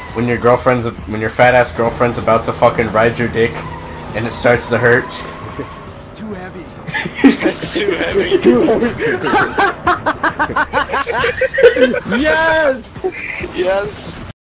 when your fat ass girlfriend's about to fucking ride your dick, and it starts to hurt. It's too heavy. It's too heavy. Yes! Yes.